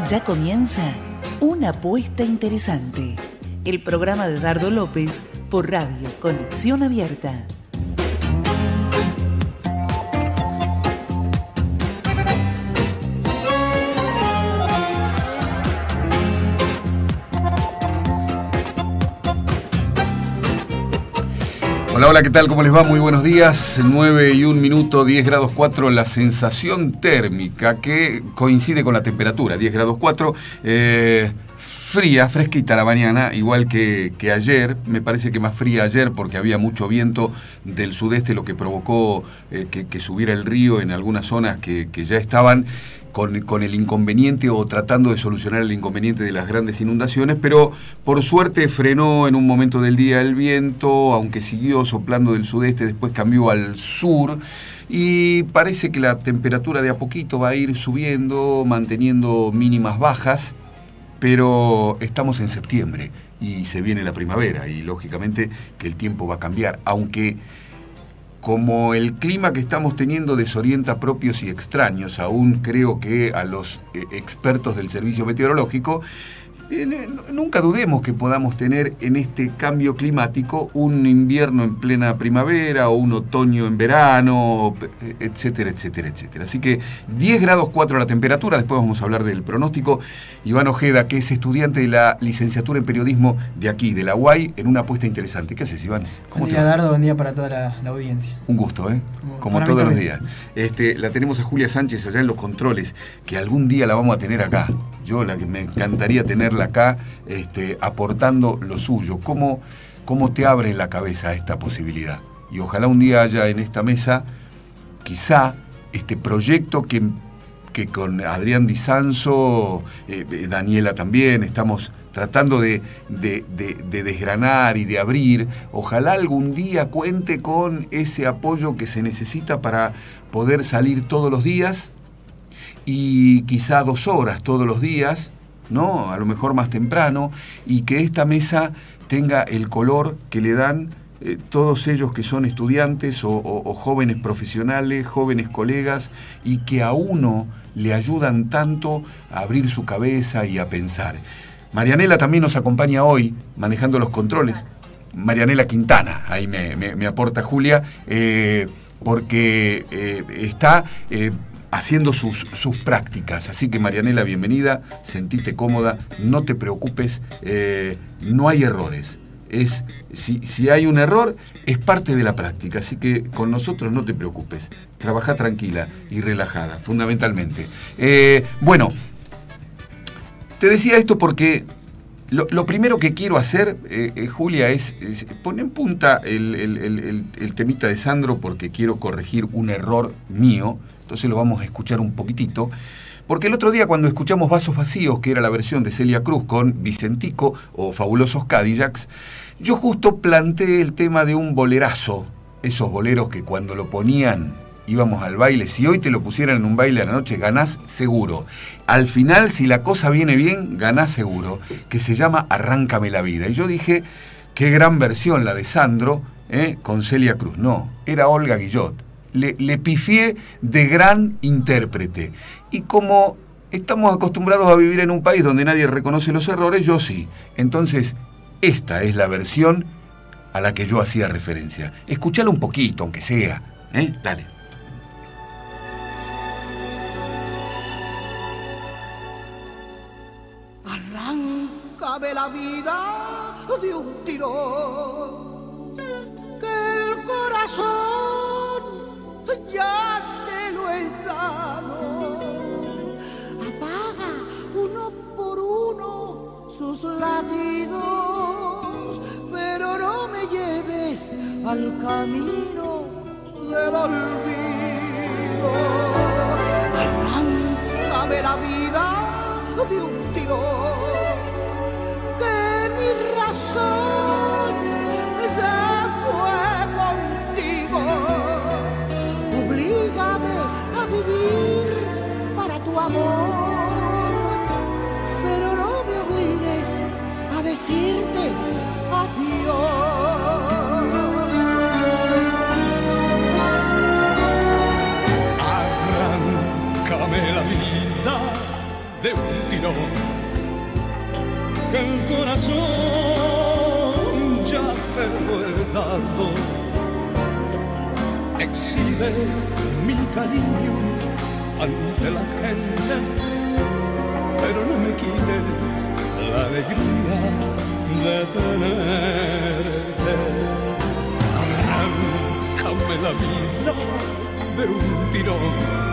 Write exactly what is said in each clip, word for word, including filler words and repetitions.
Ya comienza Una Apuesta Interesante, el programa de Dardo López por Radio Conexión Abierta. Hola, hola, ¿qué tal? ¿Cómo les va? Muy buenos días. nueve y un minuto, diez grados cuatro, la sensación térmica que coincide con la temperatura, diez grados cuatro. Eh, fría, fresquita la mañana, igual que, que ayer. Me parece que más fría ayer porque había mucho viento del sudeste, lo que provocó eh, que, que subiera el río en algunas zonas que, que ya estaban Con, con el inconveniente o tratando de solucionar el inconveniente de las grandes inundaciones, pero por suerte frenó en un momento del día el viento, aunque siguió soplando del sudeste, después cambió al sur y parece que la temperatura de a poquito va a ir subiendo, manteniendo mínimas bajas, pero estamos en septiembre y se viene la primavera y lógicamente que el tiempo va a cambiar, aunque como el clima que estamos teniendo desorienta propios y extraños, aún creo que a los eh, expertos del servicio meteorológico, eh, nunca dudemos que podamos tener en este cambio climático un invierno en plena primavera o un otoño en verano, etcétera, etcétera, etcétera. Así que diez grados cuatro la temperatura, después vamos a hablar del pronóstico. Iván Ojeda, que es estudiante de la licenciatura en periodismo de aquí, de la U A I, en una apuesta interesante. ¿Qué haces, Iván? Buen día, Dardo, buen día para toda la, la audiencia. Un gusto, ¿eh? Como, Como todos los días. Este, la tenemos a Julia Sánchez allá en los controles, que algún día la vamos a tener acá. Yo la que me encantaría tenerla acá, este, aportando lo suyo. ¿Cómo, cómo te abre la cabeza esta posibilidad? Y ojalá un día haya en esta mesa, quizá, este proyecto que, que con Adrián Di Sanzo, eh, Daniela también, estamos tratando de, de, de, de desgranar y de abrir. Ojalá algún día cuente con ese apoyo que se necesita para poder salir todos los días y quizá dos horas todos los días, ¿no? A lo mejor más temprano, y que esta mesa tenga el color que le dan eh, todos ellos que son estudiantes o, o, o jóvenes profesionales, jóvenes colegas, y que a uno le ayudan tanto a abrir su cabeza y a pensar. Marianela también nos acompaña hoy, manejando los controles. Marianela Quintana, ahí me, me, me aporta Julia, eh, porque eh, está eh, haciendo sus, sus prácticas. Así que Marianela, bienvenida, sentite cómoda, no te preocupes, eh, no hay errores. Es, si, si hay un error, es parte de la práctica, así que con nosotros no te preocupes. Trabaja tranquila y relajada, fundamentalmente. Eh, bueno, te decía esto porque lo, lo primero que quiero hacer, eh, eh, Julia, es, es poner en punta el, el, el, el temita de Sandro, porque quiero corregir un error mío. Entonces lo vamos a escuchar un poquitito. Porque el otro día cuando escuchamos Vasos Vacíos, que era la versión de Celia Cruz con Vicentico o Fabulosos Cadillacs, yo justo planteé el tema de un bolerazo. Esos boleros que cuando lo ponían íbamos al baile. Si hoy te lo pusieran en un baile a la noche, ganás seguro. Al final, si la cosa viene bien, ganás seguro. Que se llama Arráncame la vida. Y yo dije, qué gran versión la de Sandro, ¿eh? Con Celia Cruz. No, era Olga Guillot. Le, le pifié de gran intérprete. Y como estamos acostumbrados a vivir en un país donde nadie reconoce los errores, yo sí. Entonces, esta es la versión a la que yo hacía referencia. Escuchalo un poquito, aunque sea. ¿eh? Dale. Arráncame la vida de un tirón, que el corazón ya te lo he dado. Apaga uno por uno sus latidos, pero no me lleves al camino del olvido. Arráncame la vida de un tirón, que mi razón se fue contigo. Oblígame a vivir para tu amor, pero no me obligues a decirte adiós. Arráncame la vida de un tirón, que el corazón ya te lo he dado. Exhibe mi cariño ante la gente, pero no me quites la alegría de tenerte. Arráncame la vida de un tirón.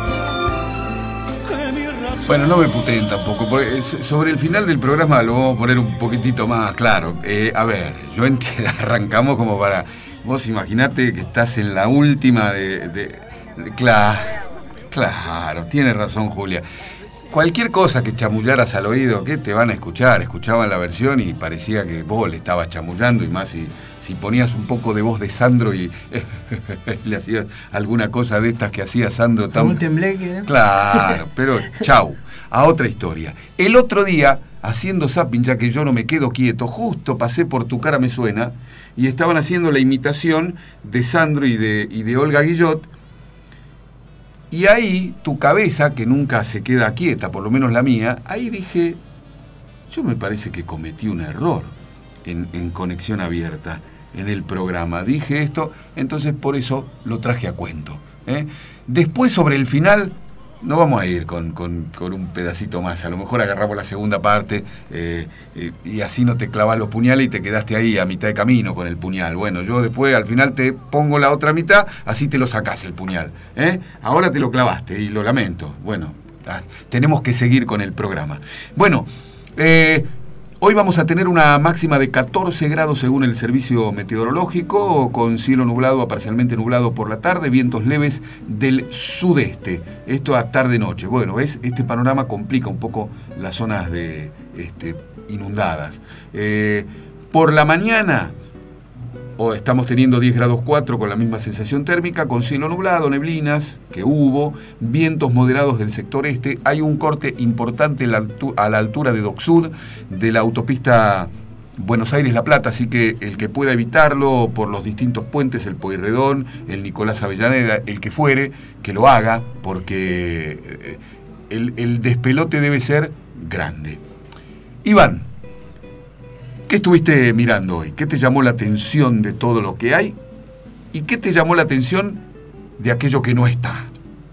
Bueno, no me puteen tampoco, porque sobre el final del programa lo vamos a poner un poquitito más claro. Eh, a ver, yo entiendo, arrancamos como para... Vos imaginate que estás en la última de... de, de claro, claro, tiene razón Julia. Cualquier cosa que chamullaras al oído, ¿qué te van a escuchar? Escuchaban la versión y parecía que vos le estabas chamullando, y más si, si ponías un poco de voz de Sandro y le hacías alguna cosa de estas que hacía Sandro tan... Un tembleque, ¿no? Claro, pero chau, a otra historia. El otro día, haciendo zapping, ya que yo no me quedo quieto, justo pasé por Tu cara me suena, y estaban haciendo la imitación de Sandro y de, y de Olga Guillot. Y ahí, tu cabeza, que nunca se queda quieta, por lo menos la mía, ahí dije, yo me parece que cometí un error en, en Conexión Abierta, en el programa. Dije esto, entonces por eso lo traje a cuento, ¿eh? Después, sobre el final, no vamos a ir con, con, con un pedacito más. A lo mejor agarramos la segunda parte eh, eh, y así no te clavas los puñales y te quedaste ahí a mitad de camino con el puñal. Bueno, yo después al final te pongo la otra mitad, así te lo sacás el puñal, ¿eh? Ahora te lo clavaste y lo lamento. Bueno, ah, tenemos que seguir con el programa. Bueno, eh, hoy vamos a tener una máxima de catorce grados según el servicio meteorológico, con cielo nublado a parcialmente nublado por la tarde, vientos leves del sudeste. Esto a tarde-noche. Bueno, ¿ves? Este panorama complica un poco las zonas de, este, inundadas. Eh, por la mañana o estamos teniendo diez grados cuatro con la misma sensación térmica, con cielo nublado, neblinas, que hubo, vientos moderados del sector este. Hay un corte importante a la altura de Dock Sud, de la autopista Buenos Aires-La Plata, así que el que pueda evitarlo por los distintos puentes, el Pueyrredón, el Nicolás Avellaneda, el que fuere, que lo haga, porque el, el despelote debe ser grande. Iván, ¿qué estuviste mirando hoy? ¿Qué te llamó la atención de todo lo que hay? ¿Y qué te llamó la atención de aquello que no está?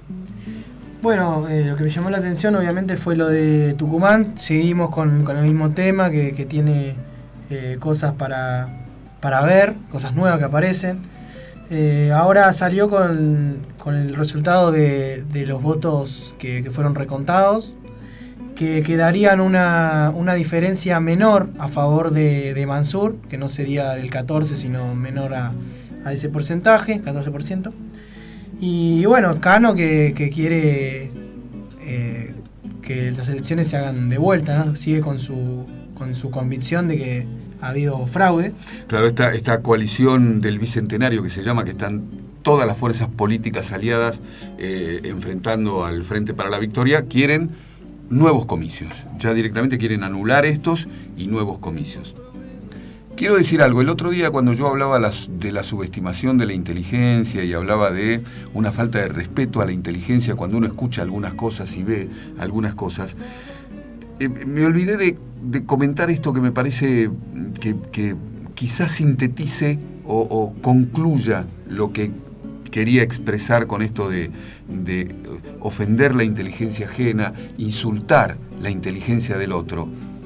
Bueno, eh, lo que me llamó la atención obviamente fue lo de Tucumán. Seguimos con, con el mismo tema, que, que tiene eh, cosas para, para ver, cosas nuevas que aparecen. Eh, ahora salió con, con el resultado de, de los votos que, que fueron recontados, que quedarían una, una diferencia menor a favor de, de Mansur, que no sería del catorce, sino menor a, a ese porcentaje, catorce por ciento. Y bueno, Cano que, que quiere eh, que las elecciones se hagan de vuelta, ¿no? Sigue con su, con su convicción de que ha habido fraude. Claro, esta, esta coalición del Bicentenario que se llama, que están todas las fuerzas políticas aliadas eh, enfrentando al Frente para la Victoria, quieren nuevos comicios. Ya directamente quieren anular estos y nuevos comicios. Quiero decir algo. El otro día, cuando yo hablaba las, de la subestimación de la inteligencia y hablaba de una falta de respeto a la inteligencia cuando uno escucha algunas cosas y ve algunas cosas, eh, me olvidé de, de comentar esto que me parece que, que quizás sintetice o, o concluya lo que quería expresar con esto de, de ofender la inteligencia ajena, insultar la inteligencia del otro.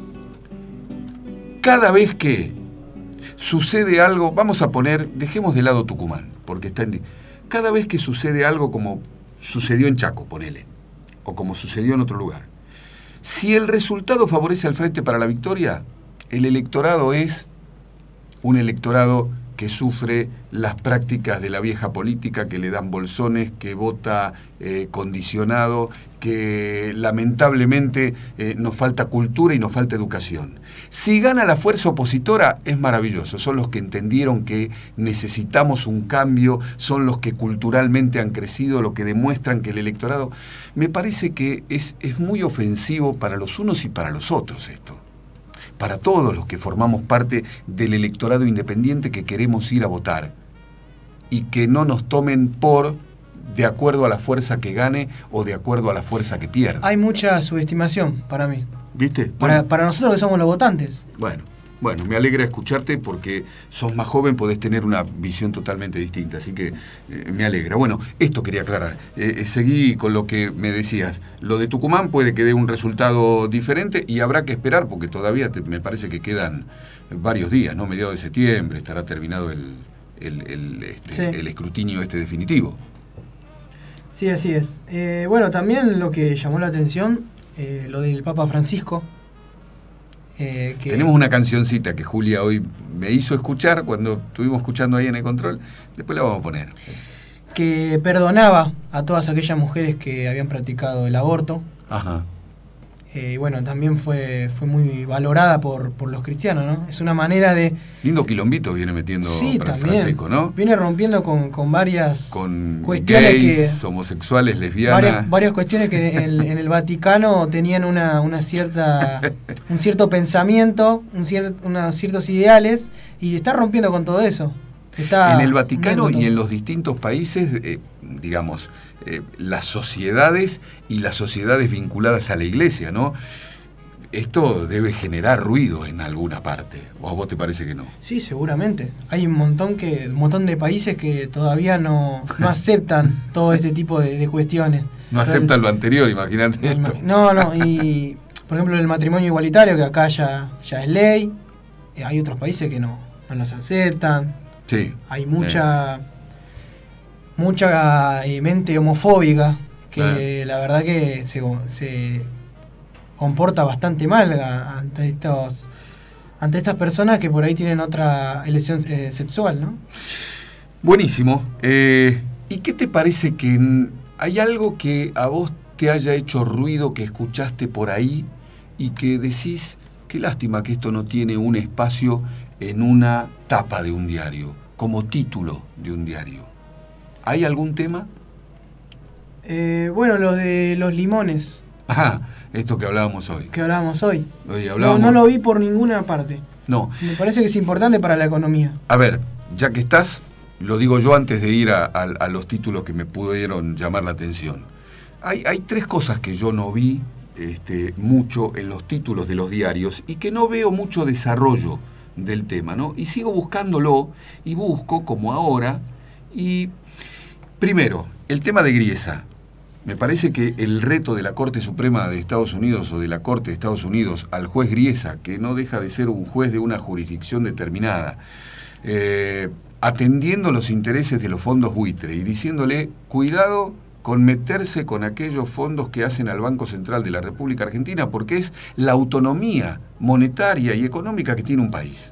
Cada vez que sucede algo, vamos a poner, dejemos de lado Tucumán, porque está en... Cada vez que sucede algo como sucedió en Chaco, ponele, o como sucedió en otro lugar, si el resultado favorece al Frente para la Victoria, el electorado es un electorado que sufre las prácticas de la vieja política, que le dan bolsones, que vota eh, condicionado, que lamentablemente eh, nos falta cultura y nos falta educación. Si gana la fuerza opositora, es maravilloso. Son los que entendieron que necesitamos un cambio, son los que culturalmente han crecido, los que demuestran que el electorado... Me parece que es, es muy ofensivo para los unos y para los otros esto. Para todos los que formamos parte del electorado independiente que queremos ir a votar y que no nos tomen por de acuerdo a la fuerza que gane o de acuerdo a la fuerza que pierda. Hay mucha subestimación para mí. ¿Viste? Para, Bueno, para nosotros que somos los votantes. bueno, bueno, me alegra escucharte porque sos más joven, podés tener una visión totalmente distinta, así que eh, me alegra. Bueno, esto quería aclarar. Eh, eh, seguí con lo que me decías. Lo de Tucumán puede que dé un resultado diferente y habrá que esperar porque todavía te, me parece que quedan varios días, ¿no? Mediados de septiembre estará terminado el, el, el, este, Sí. el escrutinio este definitivo. Sí, así es. Eh, bueno, también lo que llamó la atención, eh, lo del Papa Francisco. Eh, que Tenemos una cancioncita que Julia hoy me hizo escuchar cuando estuvimos escuchando ahí en el control. Después la vamos a poner. que perdonaba a todas aquellas mujeres que habían practicado el aborto. Ajá. Eh, y bueno, también fue, fue muy valorada por, por los cristianos, ¿no? Es una manera de... Lindo quilombito viene metiendo Sí, Fra- también. Francisco, ¿no? Viene rompiendo con, con varias Con cuestiones gays, que... homosexuales, lesbianas. Varias, varias cuestiones que en, en el Vaticano tenían una, una cierta un cierto pensamiento, un cier, unos ciertos ideales, y está rompiendo con todo eso. Está En el Vaticano rompiendo y en todo. los distintos países, eh, digamos, eh, las sociedades y las sociedades vinculadas a la iglesia, ¿no? Esto debe generar ruido en alguna parte. ¿O a vos te parece que no? Sí, seguramente. Hay un montón que un montón de países que todavía no, no aceptan todo este tipo de, de cuestiones. No aceptan lo anterior, imagínate esto. No, no, y por ejemplo el matrimonio igualitario, que acá ya, ya es ley, eh, hay otros países que no, no los aceptan. Sí. Hay mucha mucha eh, mente homofóbica que Eh. la verdad que se, se comporta bastante mal a- ante estos ante estas personas que por ahí tienen otra elección eh, sexual, ¿no? Buenísimo. Eh, ¿Y qué te parece que n- hay algo que a vos te haya hecho ruido, que escuchaste por ahí y que decís, qué lástima que esto no tiene un espacio en una tapa de un diario, como título de un diario? ¿Hay algún tema? Eh, bueno, lo de los limones Ah, esto que hablábamos hoy. que hablábamos hoy. Hoy No, hablábamos... no lo vi por ninguna parte. No. Me parece que es importante para la economía. A ver, ya que estás, lo digo yo antes de ir a, a- a los títulos que me pudieron llamar la atención. Hay, hay tres cosas que yo no vi este, mucho en los títulos de los diarios y que no veo mucho desarrollo del tema, ¿no? Y sigo buscándolo y busco como ahora. Y primero, el tema de Griesa. Me parece que el reto de la Corte Suprema de Estados Unidos o de la Corte de Estados Unidos al juez Griesa, que no deja de ser un juez de una jurisdicción determinada, eh, atendiendo los intereses de los fondos buitre y diciéndole, cuidado con meterse con aquellos fondos que hacen al Banco Central de la República Argentina, porque es la autonomía monetaria y económica que tiene un país.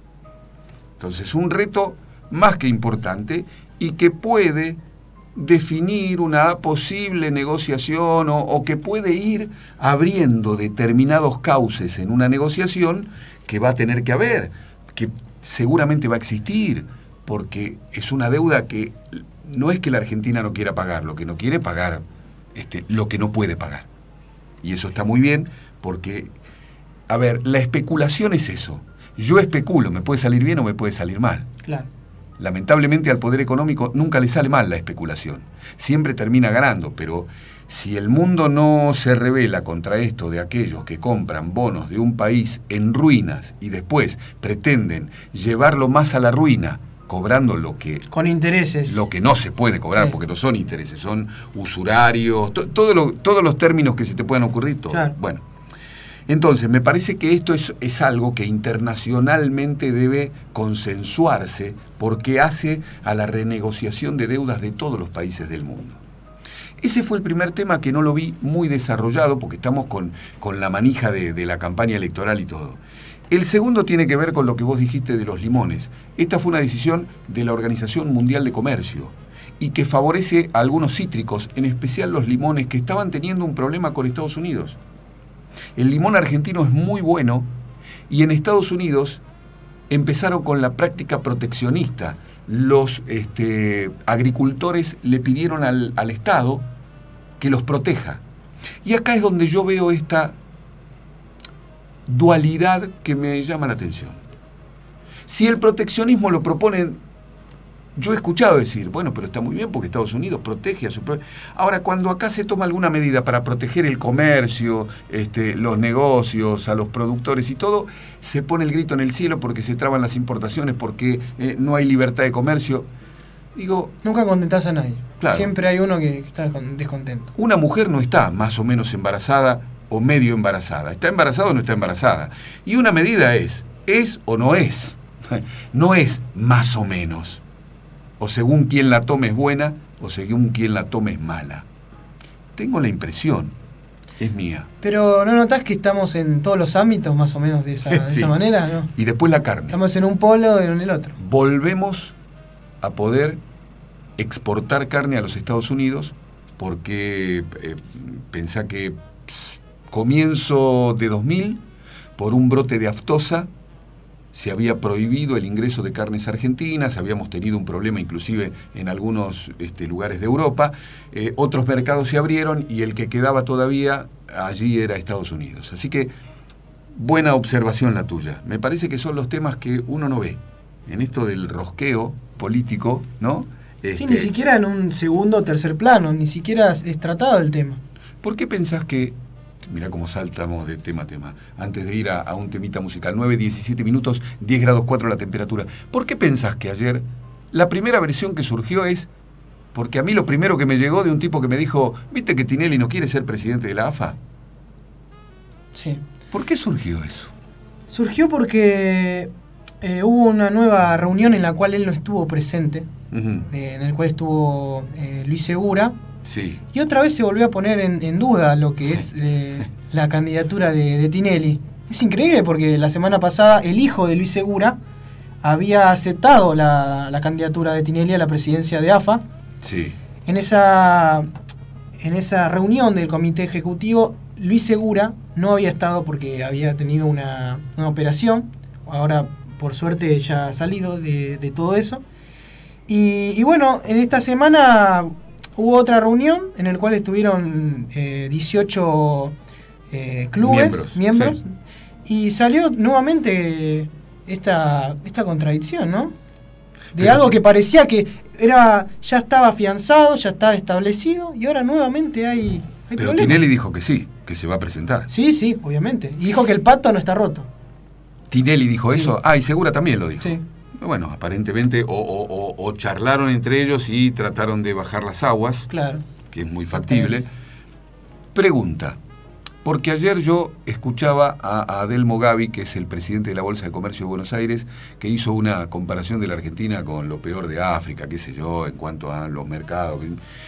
Entonces, un reto más que importante y que puede definir una posible negociación o, o que puede ir abriendo determinados cauces en una negociación que va a tener que haber, que seguramente va a existir, porque es una deuda que no es que la Argentina no quiera pagar, lo que no quiere pagar este, lo que no puede pagar. Y eso está muy bien porque, a ver, la especulación es eso. Yo especulo, me puede salir bien o me puede salir mal. Claro. Lamentablemente al poder económico nunca le sale mal la especulación, siempre termina ganando, pero si el mundo no se revela contra esto de aquellos que compran bonos de un país en ruinas y después pretenden llevarlo más a la ruina, cobrando lo que, Con intereses. lo que no se puede cobrar, Sí. porque no son intereses, son usurarios, to- todo lo- todos los términos que se te puedan ocurrir, todo. Claro. Bueno. Entonces, me parece que esto es, es algo que internacionalmente debe consensuarse porque hace a la renegociación de deudas de todos los países del mundo. Ese fue el primer tema que no lo vi muy desarrollado porque estamos con, con la manija de, de la campaña electoral y todo. El segundo tiene que ver con lo que vos dijiste de los limones. Esta fue una decisión de la Organización Mundial de Comercio y que favorece a algunos cítricos, en especial los limones, que estaban teniendo un problema con Estados Unidos. El limón argentino es muy bueno y en Estados Unidos empezaron con la práctica proteccionista. Los este, agricultores le pidieron al, al Estado que los proteja. Y acá es donde yo veo esta dualidad que me llama la atención. Si el proteccionismo lo proponen yo he escuchado decir, bueno, pero está muy bien porque Estados Unidos protege a su... Ahora, cuando acá se toma alguna medida para proteger el comercio, este, los negocios, a los productores y todo, se pone el grito en el cielo porque se traban las importaciones, porque eh, no hay libertad de comercio. Digo... Nunca contentás a nadie. Claro. Siempre hay uno que está descontento. Una mujer no está más o menos embarazada o medio embarazada. ¿Está embarazada o no está embarazada? Y una medida es, ¿es o no es? No es más o menos. O según quien la tome es buena, o según quien la tome es mala. Tengo la impresión, es mía. Pero ¿no notás que estamos en todos los ámbitos más o menos de esa, Sí. de esa manera? ¿No? Y después la carne. Estamos en un polo y en el otro. Volvemos a poder exportar carne a los Estados Unidos porque eh, pensá que pss, comienzo de dos mil, por un brote de aftosa, se había prohibido el ingreso de carnes argentinas, habíamos tenido un problema inclusive en algunos este, lugares de Europa, eh, otros mercados se abrieron y el que quedaba todavía allí era Estados Unidos. Así que, buena observación la tuya. Me parece que son los temas que uno no ve. En esto del rosqueo político, ¿no? Este, Sí, ni siquiera en un segundo o tercer plano, ni siquiera es tratado el tema. ¿Por qué pensás que... Mirá cómo saltamos de tema a tema. Antes de ir a, a un temita musical. nueve, diecisiete minutos, diez grados cuatro la temperatura. ¿Por qué pensás que ayer la primera versión que surgió es... Porque a mí lo primero que me llegó de un tipo que me dijo, ¿viste que Tinelli no quiere ser presidente de la A F A? Sí. ¿Por qué surgió eso? Surgió porque eh, hubo una nueva reunión en la cual él no estuvo presente, Uh-huh. eh, en el cual estuvo eh, Luis Segura. Sí. Y otra vez se volvió a poner en, en duda lo que es eh, la candidatura de, de Tinelli. Es increíble porque la semana pasada el hijo de Luis Segura había aceptado la, la candidatura de Tinelli a la presidencia de A F A. Sí. En esa, en esa reunión del comité ejecutivo, Luis Segura no había estado porque había tenido una, una operación. Ahora, por suerte, ya ha salido de, de todo eso. Y, y bueno, en esta semana... Hubo otra reunión en la cual estuvieron eh, dieciocho eh, clubes, Miembros, miembros, sí. Y salió nuevamente esta, esta contradicción, ¿no? De Pero algo sí. que parecía que era ya estaba afianzado, ya estaba establecido, y ahora nuevamente hay, hay Pero problemas. Tinelli dijo que sí, que se va a presentar. Sí, sí, obviamente. Y dijo que el pacto no está roto. ¿Tinelli dijo Sí. eso? Ah, y Segura también lo dijo. Sí. Bueno, aparentemente o, o, o, o charlaron entre ellos y trataron de bajar las aguas, Claro. que es muy factible. Pregunta, porque ayer yo escuchaba a, a Adelmo Gavi, que es el presidente de la Bolsa de Comercio de Buenos Aires, que hizo una comparación de la Argentina con lo peor de África, qué sé yo, en cuanto a los mercados.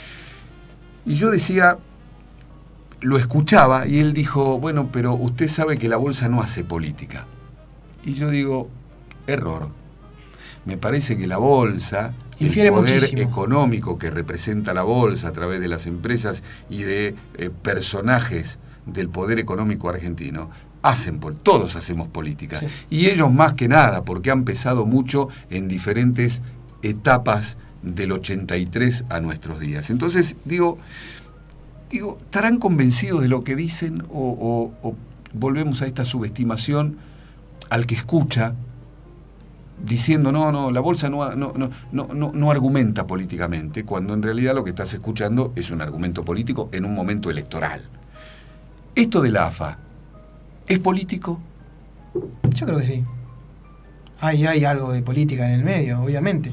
Y yo decía, lo escuchaba y él dijo, bueno, pero usted sabe que la Bolsa no hace política. Y yo digo, error. Me parece que la Bolsa, Infiere el poder muchísimo. económico que representa la Bolsa a través de las empresas y de eh, personajes del poder económico argentino, hacen, todos hacemos política. Sí. Y ellos más que nada, porque han pesado mucho en diferentes etapas del ochenta y tres a nuestros días. Entonces, digo, digo ¿estarán convencidos de lo que dicen o, o, o volvemos a esta subestimación al que escucha, diciendo, no, no, la Bolsa no, no, no, no, no, no argumenta políticamente, cuando en realidad lo que estás escuchando es un argumento político en un momento electoral? Esto de la A F A, ¿es político? Yo creo que sí. Hay, hay algo de política en el medio, obviamente.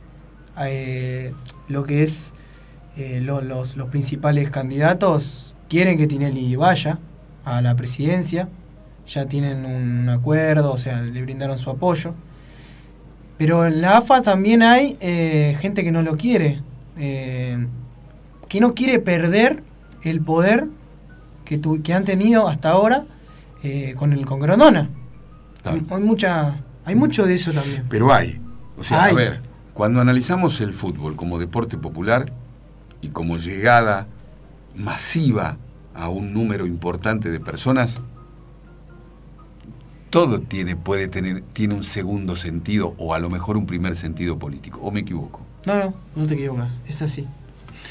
Eh, lo que es eh, lo, los, los principales candidatos quieren que Tinelli vaya a la presidencia, ya tienen un acuerdo, o sea, le brindaron su apoyo. Pero en la A F A también hay eh, gente que no lo quiere, eh, que no quiere perder el poder que, tu, que han tenido hasta ahora eh, con el con Grondona. Hay, hay mucha, hay mucho de eso también. Pero hay. O sea, Hay. a ver, cuando analizamos el fútbol como deporte popular y como llegada masiva a un número importante de personas, todo tiene, puede tener, tiene un segundo sentido o a lo mejor un primer sentido político. ¿O me equivoco? No, no, no te equivocas, es así.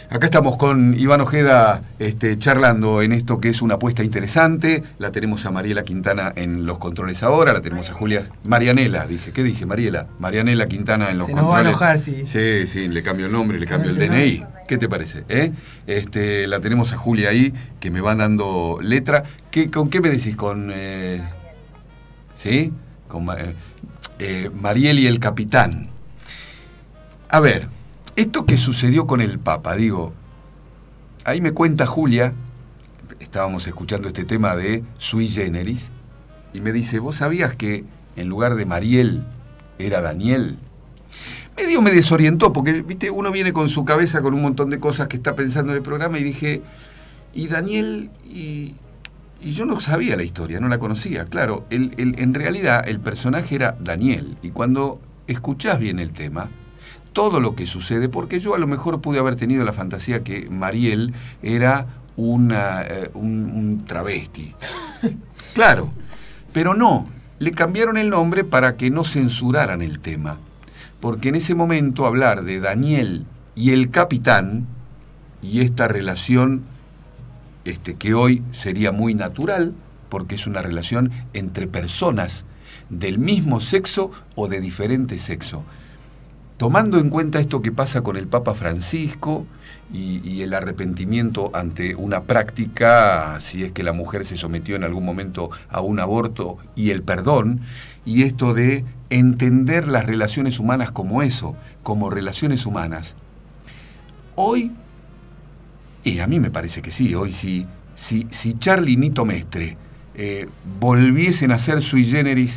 Acá estamos con Iván Ojeda este, charlando en esto que es una apuesta interesante. La tenemos a Mariela Quintana en los controles ahora, la tenemos a Julia... Marianela, dije. ¿Qué dije, Mariela? Marianela Quintana en los Se controles. nos va a enojar, sí. Sí, sí, le cambio el nombre, le cambio el Sí, D N I. ¿Qué te parece? ¿Eh? Este, la tenemos a Julia ahí, que me va dando letra. ¿Qué, ¿Con qué me decís? Con... Eh, ¿Sí? Con eh, eh, Mariel y el Capitán. A ver... Esto que sucedió con el Papa, digo, ahí me cuenta Julia, estábamos escuchando este tema de Sui Generis, y me dice, ¿vos sabías que en lugar de Mariel era Daniel? Medio me desorientó, porque viste, uno viene con su cabeza con un montón de cosas que está pensando en el programa, y dije, ¿y Daniel? Y, y yo no sabía la historia, no la conocía, claro, el, el, en realidad el personaje era Daniel, y cuando escuchás bien el tema, todo lo que sucede, porque yo a lo mejor pude haber tenido la fantasía que Mariel era una, eh, un, un travesti. Claro, pero no, le cambiaron el nombre para que no censuraran el tema, porque en ese momento hablar de Daniel y el Capitán, y esta relación este, que hoy sería muy natural, porque es una relación entre personas del mismo sexo o de diferente sexo. Tomando en cuenta esto que pasa con el Papa Francisco y, y el arrepentimiento ante una práctica, si es que la mujer se sometió en algún momento a un aborto, y el perdón, y esto de entender las relaciones humanas como eso, como relaciones humanas. Hoy, y a mí me parece que sí, hoy sí, si, si Charly y Nito Mestre eh, volviesen a ser sui generis,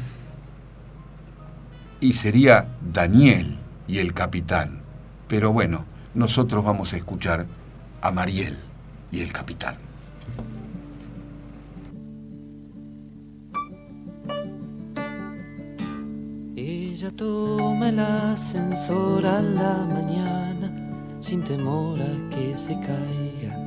y sería Daniel y el Capitán. Pero bueno, nosotros vamos a escuchar a Mariel y el Capitán. Ella toma el ascensor a la mañana sin temor a que se caiga.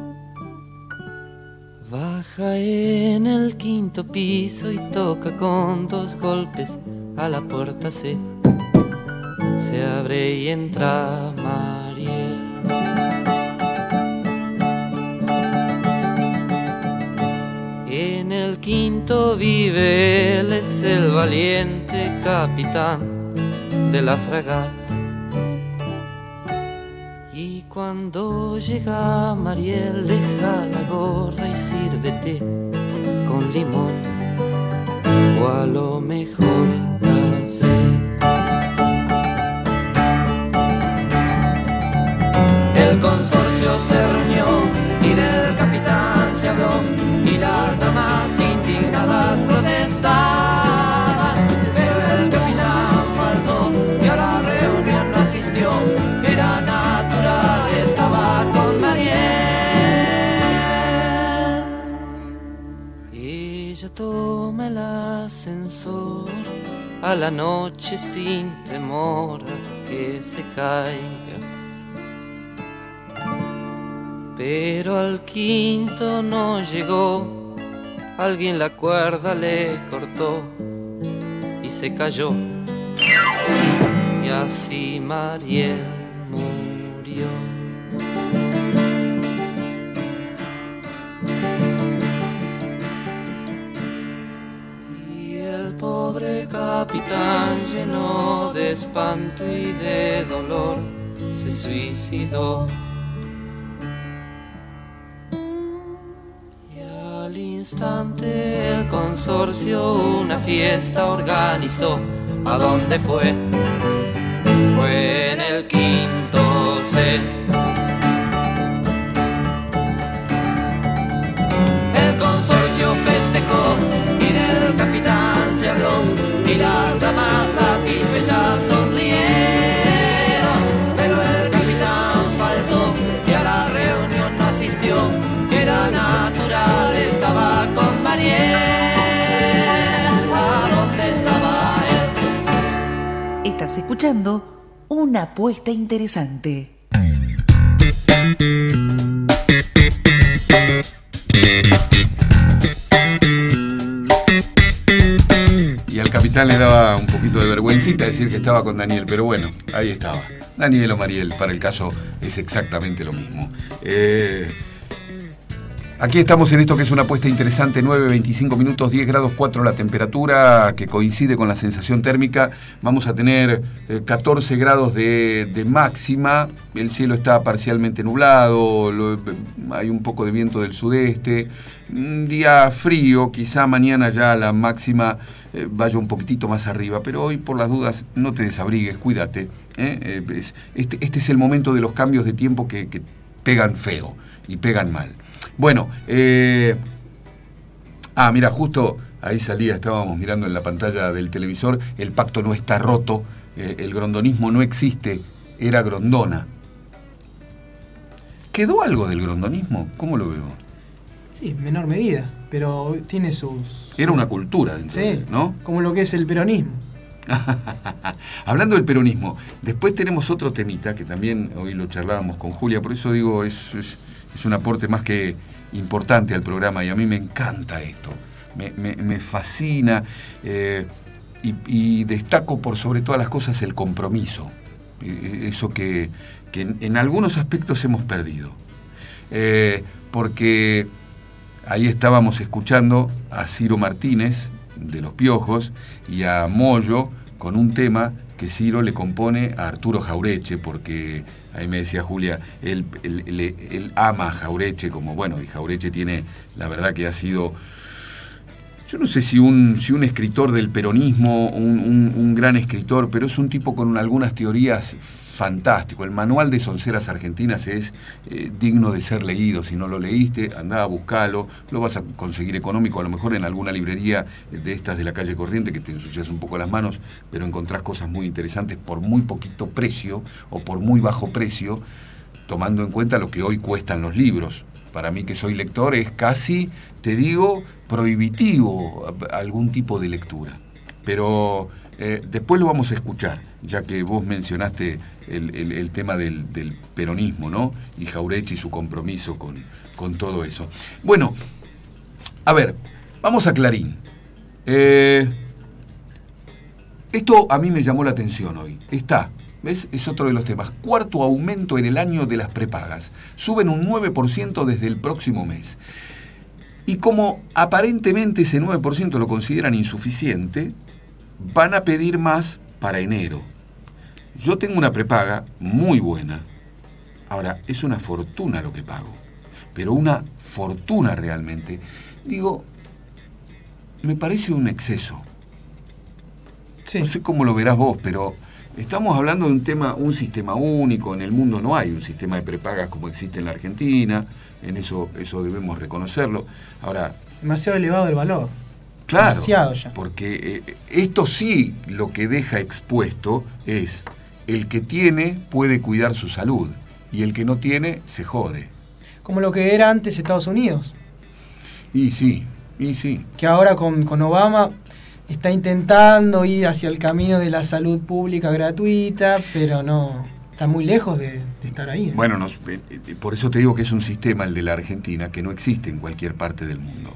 Baja en el quinto piso y toca con dos golpes a la puerta C. Se abre y entra Mariel. En el quinto vive él, es el valiente capitán de la fragata. Y cuando llega Mariel, deja la gorra y sírvete con limón, o a lo mejor el consorcio se reunió y del capitán se habló, y las damas indignadas protestaban, pero el capitán faltó y a la reunión no asistió. Era natural, estaba con Mariel. Ella toma el ascensor a la noche sin temor a que se caiga. Pero al quinto no llegó, alguien la cuerda le cortó y se cayó. Y así Mariel murió. Y el pobre capitán, lleno de espanto y de dolor, se suicidó. Al instante el consorcio una fiesta organizó. ¿A dónde fue? Fue en el quinto C. El consorcio festejó y del capitán se habló, y las damas satisfechas sonrieron, pero el capitán faltó y a la reunión no asistió. Era natural, estaba con Mariel. ¿A dónde estaba él? Estás escuchando Una Apuesta Interesante. Y al capitán le daba un poquito de vergüencita decir que estaba con Daniel, pero bueno, ahí estaba. Daniel o Mariel, para el caso es exactamente lo mismo. Eh, aquí estamos en esto que es una apuesta interesante, nueve, veinticinco minutos, diez grados cuatro la temperatura, que coincide con la sensación térmica. Vamos a tener eh, catorce grados de, de máxima, el cielo está parcialmente nublado, lo, hay un poco de viento del sudeste, un día frío, quizá mañana ya la máxima eh, vaya un poquitito más arriba, pero hoy por las dudas no te desabrigues, cuídate. ¿eh? Eh, este, este es el momento de los cambios de tiempo que, que pegan feo y pegan mal. Bueno, eh... ah, mira, justo ahí salía, estábamos mirando en la pantalla del televisor, el pacto no está roto, eh, el grondonismo no existe, era Grondona. ¿Quedó algo del grondonismo? ¿Cómo lo veo? Sí, en menor medida, pero tiene sus... Era una cultura dentro, sí, ¿no? Como lo que es el peronismo. Hablando del peronismo, después tenemos otro temita que también hoy lo charlábamos con Julia, por eso digo, es, es, es un aporte más que importante al programa y a mí me encanta esto, me, me, me fascina eh, y, y destaco por sobre todas las cosas el compromiso, eso que, que en, en algunos aspectos hemos perdido, eh, porque ahí estábamos escuchando a Ciro Martínez de Los Piojos y a Moyo con un tema que Ciro le compone a Arturo Jaureche, porque ahí me decía Julia, él, él, él, él ama a Jaureche, como bueno, y Jaureche tiene, la verdad que ha sido, yo no sé si un, si un escritor del peronismo, un, un, un gran escritor, pero es un tipo con algunas teorías fantástico. El manual de sonceras argentinas es eh, digno de ser leído. Si no lo leíste, andá a buscarlo, lo vas a conseguir económico, a lo mejor en alguna librería de estas de la calle Corriente, que te ensucias un poco las manos, pero encontrás cosas muy interesantes por muy poquito precio o por muy bajo precio, tomando en cuenta lo que hoy cuestan los libros. Para mí, que soy lector, es casi, te digo, prohibitivo algún tipo de lectura. Pero eh, después lo vamos a escuchar, ya que vos mencionaste el, el, el tema del, del peronismo, ¿no? Y Jaureche y su compromiso con, con todo eso. Bueno, a ver, vamos a Clarín. Eh, esto a mí me llamó la atención hoy. Está, ¿ves? Es otro de los temas. Cuarto aumento en el año de las prepagas. Suben un nueve por ciento desde el próximo mes. Y como aparentemente ese nueve por ciento lo consideran insuficiente, van a pedir más para enero. Yo tengo una prepaga muy buena. Ahora, es una fortuna lo que pago, pero una fortuna realmente. Digo, me parece un exceso. Sí. No sé cómo lo verás vos, pero estamos hablando de un tema, un sistema único. En el mundo no hay un sistema de prepagas como existe en la Argentina. En eso, eso debemos reconocerlo. Ahora, demasiado elevado el valor. Claro, demasiado ya. Porque eh, esto sí lo que deja expuesto es el que tiene puede cuidar su salud y el que no tiene se jode. Como lo que era antes Estados Unidos. Y sí, y sí. Que ahora con, con Obama está intentando ir hacia el camino de la salud pública gratuita, pero no, está muy lejos de, de estar ahí, ¿no? Bueno, nos, eh, eh, por eso te digo que es un sistema, el de la Argentina, que no existe en cualquier parte del mundo.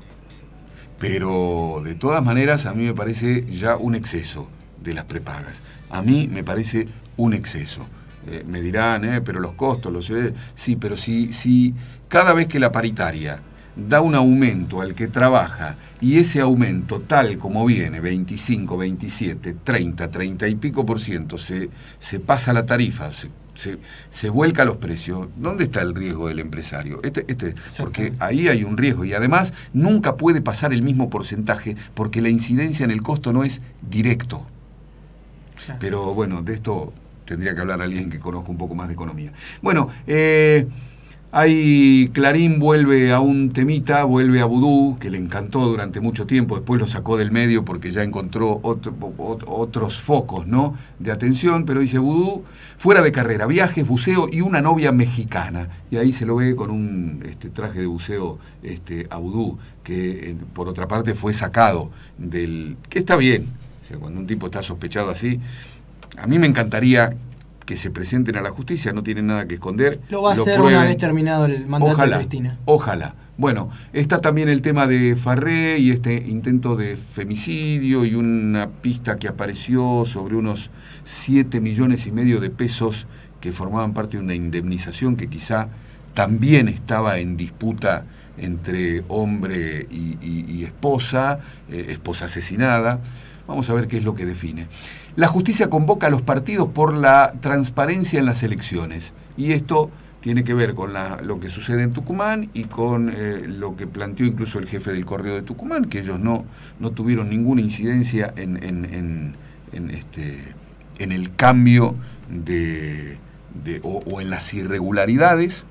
Pero de todas maneras a mí me parece ya un exceso de las prepagas. A mí me parece un exceso. Eh, me dirán, eh, pero los costos, los eh, sí, pero si, si cada vez que la paritaria da un aumento al que trabaja y ese aumento tal como viene, veinticinco, veintisiete, treinta, treinta y pico por ciento, se, se pasa la tarifa, se, se, se vuelca los precios, ¿dónde está el riesgo del empresario? Este, este, porque ahí hay un riesgo y además nunca puede pasar el mismo porcentaje porque la incidencia en el costo no es directo. Claro. Pero bueno, de esto tendría que hablar alguien que conozca un poco más de economía. Bueno, eh... ahí Clarín vuelve a un temita, vuelve a Vudú, que le encantó durante mucho tiempo, después lo sacó del medio porque ya encontró otro, otros focos, ¿no?, de atención, pero dice Vudú, fuera de carrera, viajes, buceo y una novia mexicana. Y ahí se lo ve con un este, traje de buceo este, a Vudú, que eh, por otra parte fue sacado del... que está bien, o sea, cuando un tipo está sospechado así, a mí me encantaría que se presenten a la justicia, no tienen nada que esconder. Lo va a hacer prueben. Una vez terminado el mandato ojalá, de Cristina. Ojalá. Bueno, está también el tema de Farré y este intento de femicidio y una pista que apareció sobre unos siete millones y medio de pesos que formaban parte de una indemnización que quizá también estaba en disputa entre hombre y, y, y esposa, eh, esposa asesinada. Vamos a ver qué es lo que define. La justicia convoca a los partidos por la transparencia en las elecciones. Y esto tiene que ver con la, lo que sucede en Tucumán y con eh, lo que planteó incluso el jefe del Correo de Tucumán, que ellos no, no tuvieron ninguna incidencia en, en, en, en, este, en el cambio de, de, o, o en las irregularidades.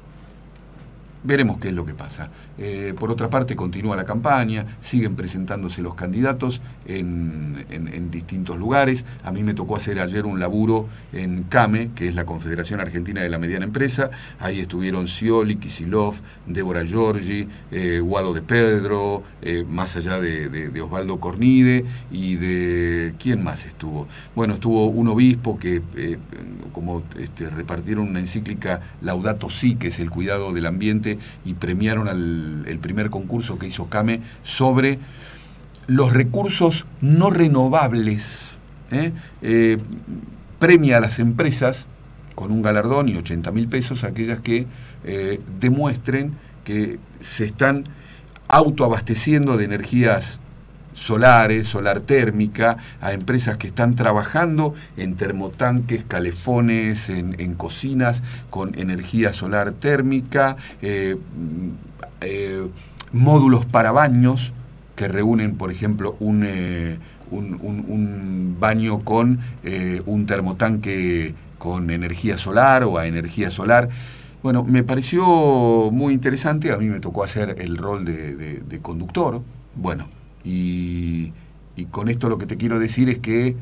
Veremos qué es lo que pasa. Eh, por otra parte, continúa la campaña, siguen presentándose los candidatos en, en, en distintos lugares. A mí me tocó hacer ayer un laburo en CAME, que es la Confederación Argentina de la Mediana Empresa. Ahí estuvieron Scioli, Kicillof, Débora Giorgi, eh, Guado de Pedro, eh, más allá de, de, de Osvaldo Cornide y de... ¿Quién más estuvo? Bueno, estuvo un obispo que, eh, como este, repartieron una encíclica Laudato Si, que es el cuidado del ambiente, y premiaron al, el primer concurso que hizo CAME sobre los recursos no renovables. ¿eh? Eh, premia a las empresas con un galardón y ochenta mil pesos aquellas que eh, demuestren que se están autoabasteciendo de energías solares, solar térmica, a empresas que están trabajando en termotanques, calefones, en, en cocinas con energía solar térmica, eh, eh, módulos para baños que reúnen, por ejemplo, un, eh, un, un, un baño con eh, un termotanque con energía solar o a energía solar. Bueno, me pareció muy interesante. A mí me tocó hacer el rol de, de, de conductor. Bueno, Y, y con esto lo que te quiero decir es que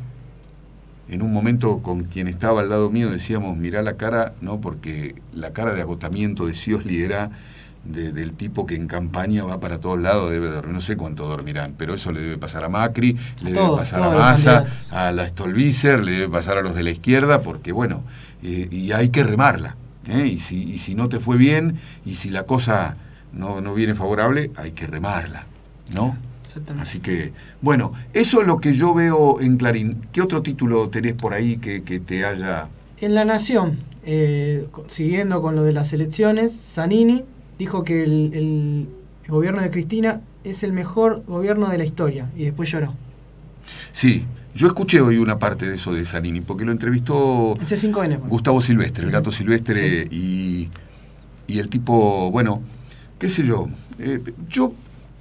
en un momento con quien estaba al lado mío decíamos, mirá la cara, ¿no? Porque la cara de agotamiento de Scioli era de, del tipo que en campaña va para todos lados, debe dormir, no sé cuánto dormirán, pero eso le debe pasar a Macri, le debe pasar a Massa, a la Stolbizer, le debe pasar a los de la izquierda, porque bueno, eh, y hay que remarla, ¿eh? y, si, y si no te fue bien, y si la cosa no, no viene favorable, hay que remarla, ¿no? Así que, bueno, eso es lo que yo veo en Clarín. ¿Qué otro título tenés por ahí que, que te haya...? En La Nación, eh, siguiendo con lo de las elecciones, Zanini dijo que el, el gobierno de Cristina es el mejor gobierno de la historia, y después lloró. Sí, yo escuché hoy una parte de eso de Zanini, porque lo entrevistó C cinco N, Gustavo Silvestre, el gato Silvestre, sí. y, y el tipo, bueno, qué sé yo, eh, yo...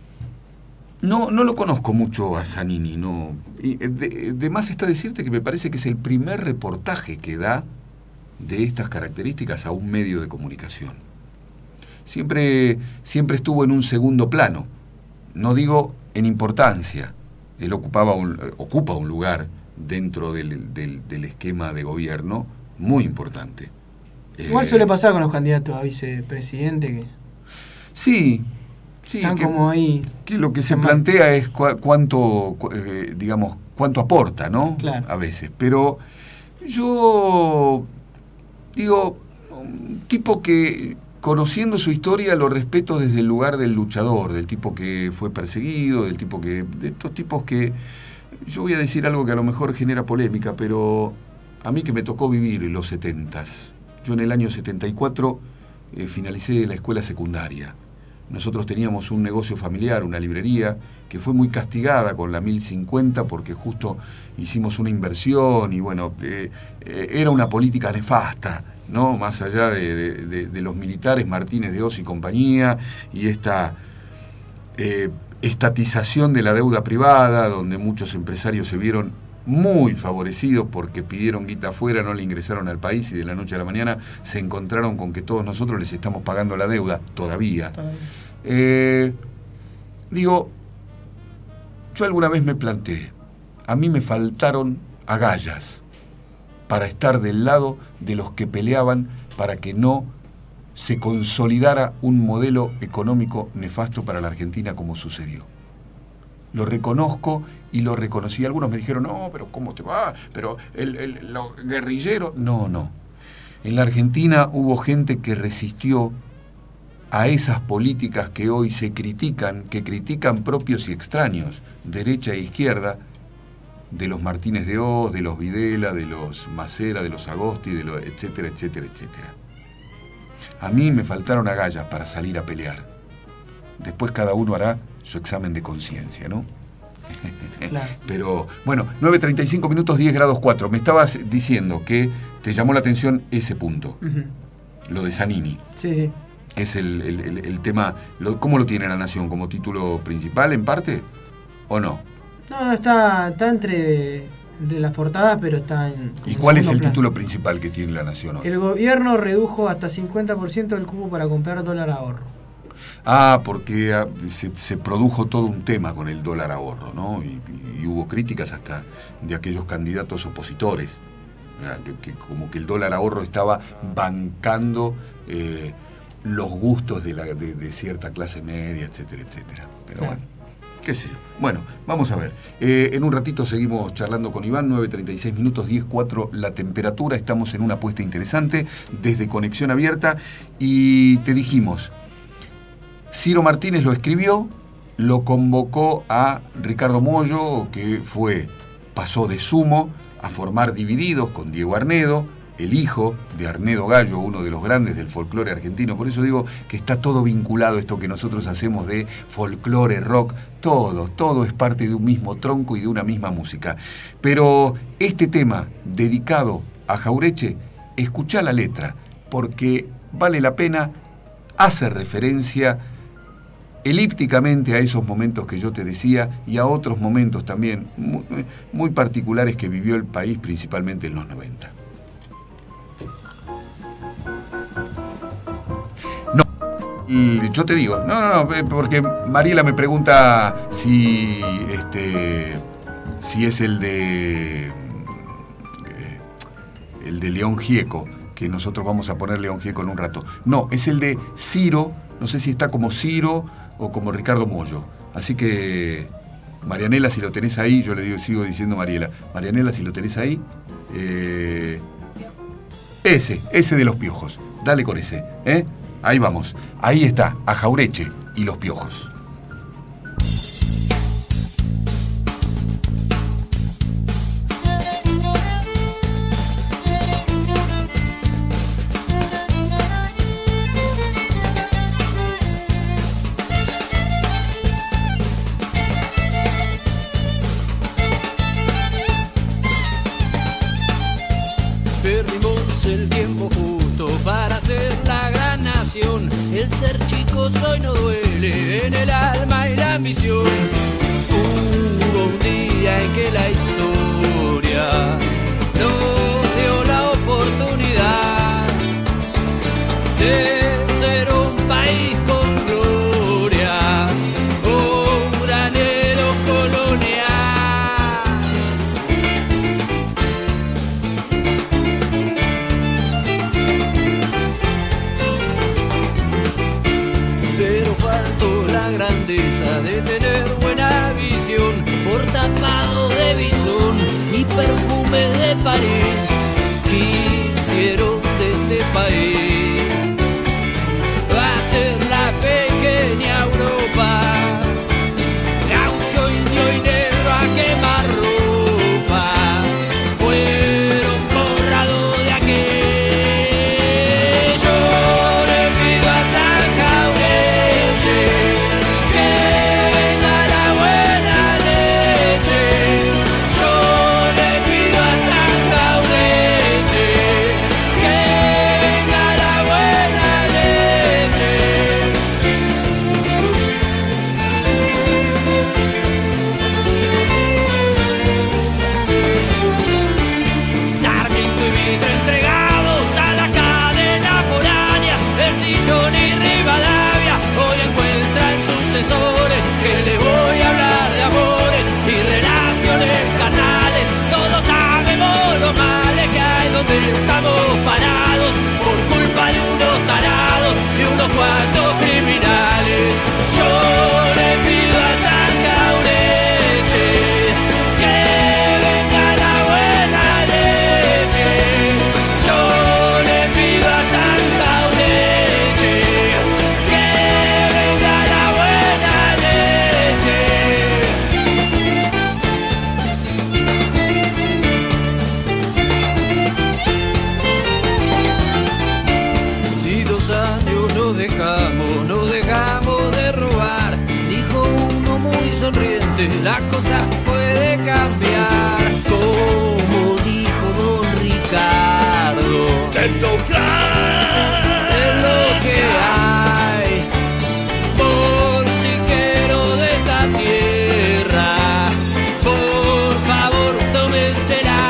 No, no lo conozco mucho a Zanini, no. Y de, de más está decirte que me parece que es el primer reportaje que da de estas características a un medio de comunicación. Siempre, siempre estuvo en un segundo plano, no digo en importancia. Él ocupaba un, ocupa un lugar dentro del, del, del esquema de gobierno muy importante. Igual eh, suele pasar con los candidatos a vicepresidente que... Sí. Sí, están que, como ahí. Que lo que se plantea es cu cuánto, cu eh, digamos, cuánto aporta, ¿no? Claro. A veces. Pero yo digo, un tipo que, conociendo su historia, lo respeto desde el lugar del luchador, del tipo que fue perseguido, del tipo que, de estos tipos que, yo voy a decir algo que a lo mejor genera polémica, pero a mí que me tocó vivir en los setentas. Yo en el año setenta y cuatro eh, finalicé la escuela secundaria. Nosotros teníamos un negocio familiar, una librería, que fue muy castigada con la mil cincuenta porque justo hicimos una inversión y bueno, eh, eh, era una política nefasta, ¿no? Más allá de, de, de, de los militares, Martínez de Oz y compañía, y esta eh, estatización de la deuda privada, donde muchos empresarios se vieron muy favorecidos porque pidieron guita afuera, no le ingresaron al país y de la noche a la mañana se encontraron con que todos nosotros les estamos pagando la deuda, todavía. todavía. Eh, digo, yo alguna vez me planteé, a mí me faltaron agallas para estar del lado de los que peleaban para que no se consolidara un modelo económico nefasto para la Argentina como sucedió. Lo reconozco y lo reconocí. Algunos me dijeron, no, pero ¿cómo te va? Pero el, el, los guerrilleros... No, no. En la Argentina hubo gente que resistió a esas políticas que hoy se critican, que critican propios y extraños, derecha e izquierda, de los Martínez de Oz, de los Videla, de los Macera, de los Agosti, de los etcétera, etcétera, etcétera. A mí me faltaron agallas para salir a pelear. Después cada uno hará su examen de conciencia, ¿no? Claro. Pero, bueno, nueve treinta y cinco minutos, diez grados cuatro. Me estabas diciendo que te llamó la atención ese punto, uh-huh. Lo de Zanini. Sí, sí. Que es el, el, el, el tema, lo, ¿cómo lo tiene La Nación? ¿Como título principal en parte? ¿O no? No, no, está, está entre, entre las portadas, pero está en... ¿Y cuál es el plan. título principal que tiene La Nación hoy? El gobierno redujo hasta cincuenta por ciento del cupo para comprar dólar ahorro. Ah, porque se, se produjo todo un tema con el dólar ahorro, ¿no? Y, y, y hubo críticas hasta de aquellos candidatos opositores, que como que el dólar ahorro estaba bancando eh, los gustos de, la, de, de cierta clase media, etcétera, etcétera. Pero claro. Bueno. ¿Qué sé yo? Bueno, vamos a ver. Eh, en un ratito seguimos charlando con Iván, nueve treinta y seis minutos, diez cuatro la temperatura. Estamos en una apuesta interesante desde Conexión Abierta y te dijimos, Ciro Martínez lo escribió, lo convocó a Ricardo Mollo, que fue, pasó de Sumo a formar Divididos con Diego Arnedo, el hijo de Arnedo Gallo, uno de los grandes del folclore argentino. Por eso digo que está todo vinculado, esto que nosotros hacemos de folclore, rock, todo, todo es parte de un mismo tronco y de una misma música. Pero este tema dedicado a Jaureche, escuchá la letra, porque vale la pena, hace referencia elípticamente a esos momentos que yo te decía y a otros momentos también muy, muy particulares que vivió el país, principalmente en los noventa. Y yo te digo, no, no, no, porque Mariela me pregunta si este si es el de eh, el de León Gieco, que nosotros vamos a poner León Gieco en un rato. No, es el de Ciro, no sé si está como Ciro o como Ricardo Mollo. Así que, Marianela, si lo tenés ahí, yo le digo, sigo diciendo Mariela, Marianela, si lo tenés ahí, eh, ese, ese de los Piojos, dale con ese, ¿eh? Ahí vamos, ahí está, a Jaureche y los Piojos. Perdimos el tiempo justo para hacer la gran nación. El ser chicos hoy no duele en el alma y la ambición. Hubo un día en que la historia nos dio la oportunidad de ser un país con gloria, un granero colonial. Pero faltó la grandeza de tener buena visión, por tapado de visón es lo que hay. Por si quiero de esta tierra, por favor tómensela.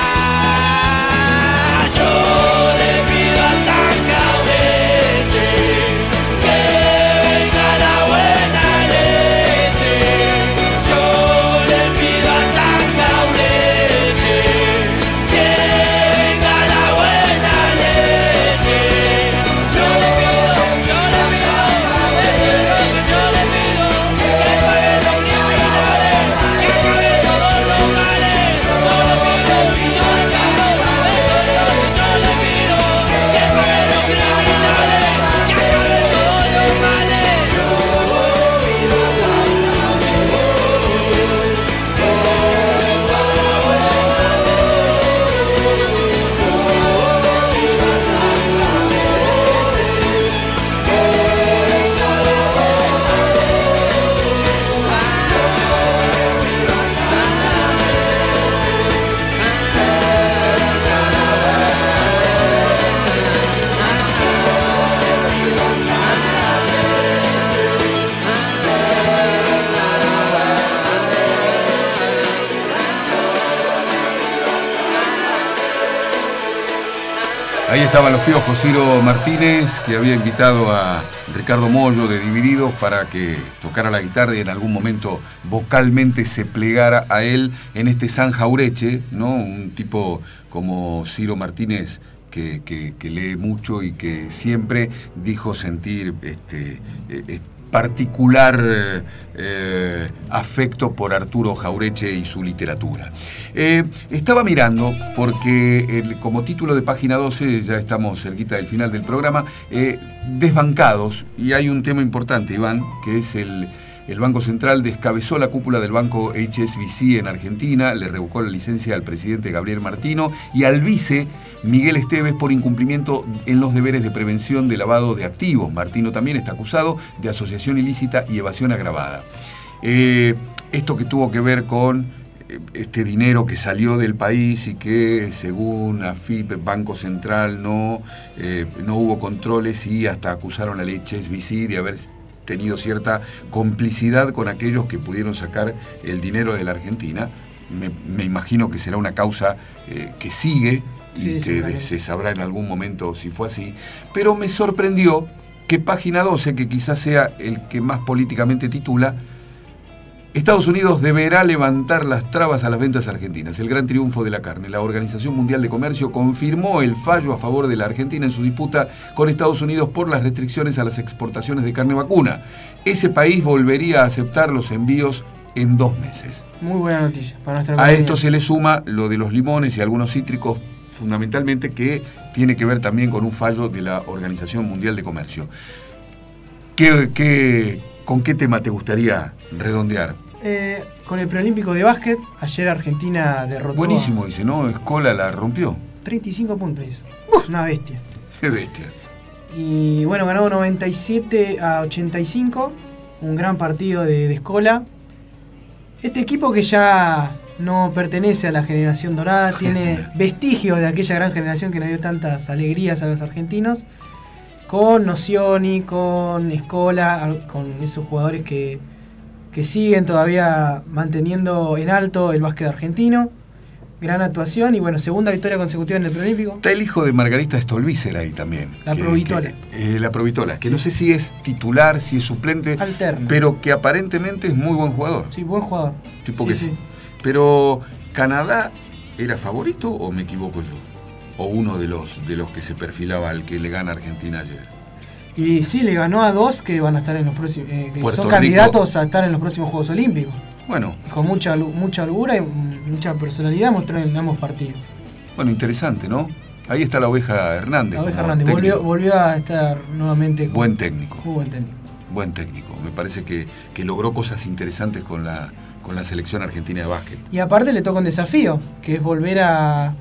Yo le pido a San Jaureche que venga la buena leche. Yo le pido a San Jaureche que venga la buena leche. Yo le pido, yo le pido, yo le pido que pague los criminales, que pague todos los males. Yo le pido, yo le pido, yo le pido que pague los criminales, que pague todos los males. Ahí estaban los piojos, Ciro Martínez, que había invitado a Ricardo Mollo de Divididos para que tocara la guitarra y en algún momento vocalmente se plegara a él en este San Jaureche, ¿no? Un tipo como Ciro Martínez que, que, que lee mucho y que siempre dijo sentir este, eh, particular eh, afecto por Arturo Jaureche y su literatura. Eh, estaba mirando, porque el, como título de página doce, ya estamos cerquita del final del programa, eh, desbancados, y hay un tema importante, Iván, que es el... El Banco Central descabezó la cúpula del banco H S B C en Argentina, le revocó la licencia al presidente Gabriel Martino y al vice Miguel Esteves por incumplimiento en los deberes de prevención de lavado de activos. Martino también está acusado de asociación ilícita y evasión agravada. Eh, esto que tuvo que ver con este dinero que salió del país y que según A F I P, Banco Central, no, eh, no hubo controles y hasta acusaron al H S B C de haber tenido cierta complicidad con aquellos que pudieron sacar el dinero de la Argentina. Me, me imagino que será una causa eh, que sigue y sí, que sí, se sabrá en algún momento si fue así. Pero me sorprendió que página doce, que quizás sea el que más políticamente titula, Estados Unidos deberá levantar las trabas a las ventas argentinas. El gran triunfo de la carne. La Organización Mundial de Comercio confirmó el fallo a favor de la Argentina en su disputa con Estados Unidos por las restricciones a las exportaciones de carne vacuna. Ese país volvería a aceptar los envíos en dos meses. Muy buena noticia para nuestra economía. A esto se le suma lo de los limones y algunos cítricos, fundamentalmente, que tiene que ver también con un fallo de la Organización Mundial de Comercio. ¿Qué, qué, ¿Con qué tema te gustaría redondear? Eh, con el preolímpico de básquet, ayer Argentina derrotó. Buenísimo, dice, ¿no? Escola la rompió. treinta y cinco puntos hizo. Uf, una bestia. Qué bestia. Y bueno, ganó noventa y siete a ochenta y cinco. Un gran partido de, de Escola. Este equipo que ya no pertenece a la generación dorada, tiene vestigios de aquella gran generación que nos dio tantas alegrías a los argentinos. Con Nocioni, con Escola, con esos jugadores que, que siguen todavía manteniendo en alto el básquet argentino. Gran actuación y bueno, segunda victoria consecutiva en el preolímpico. Está el hijo de Margarita Stolbizer ahí también. La que, Provitola. Que, eh, la Provitola, que sí. No sé si es titular, si es suplente. Alterno. Pero que aparentemente es muy buen jugador. Sí, buen jugador. Tipo sí, que sí. sí. Pero, ¿Canadá era favorito o me equivoco yo? O uno de los, de los que se perfilaba al que le gana Argentina ayer. Y sí, le ganó a dos que van a estar en los próximos, eh, que Puerto son Rico. candidatos a estar en los próximos Juegos Olímpicos. Bueno. Con mucha mucha holgura y mucha personalidad mostró en ambos partidos. Bueno, interesante, ¿no? Ahí está la Oveja Hernández. La Oveja Hernández volvió, volvió a estar nuevamente. Con, buen técnico. Muy buen técnico. Buen técnico. Me parece que, que logró cosas interesantes con la, con la selección argentina de básquet. Y aparte le toca un desafío, que es volver a,